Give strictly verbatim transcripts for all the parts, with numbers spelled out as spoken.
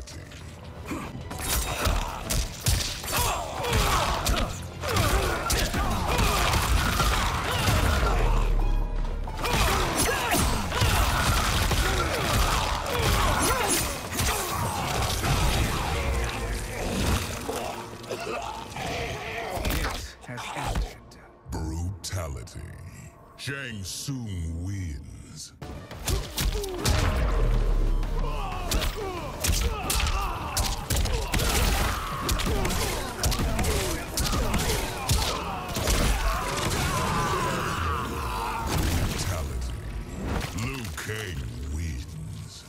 Brutality. Brutality. Shang Tsung wins. Brutality. Liu Kang wins.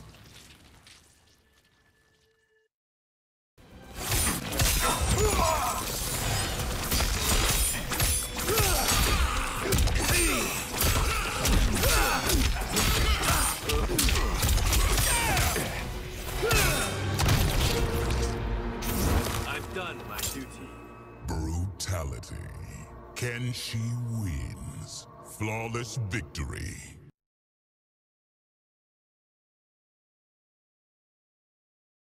I've done my duty. Brutality. Kenshi wins. Flawless victory.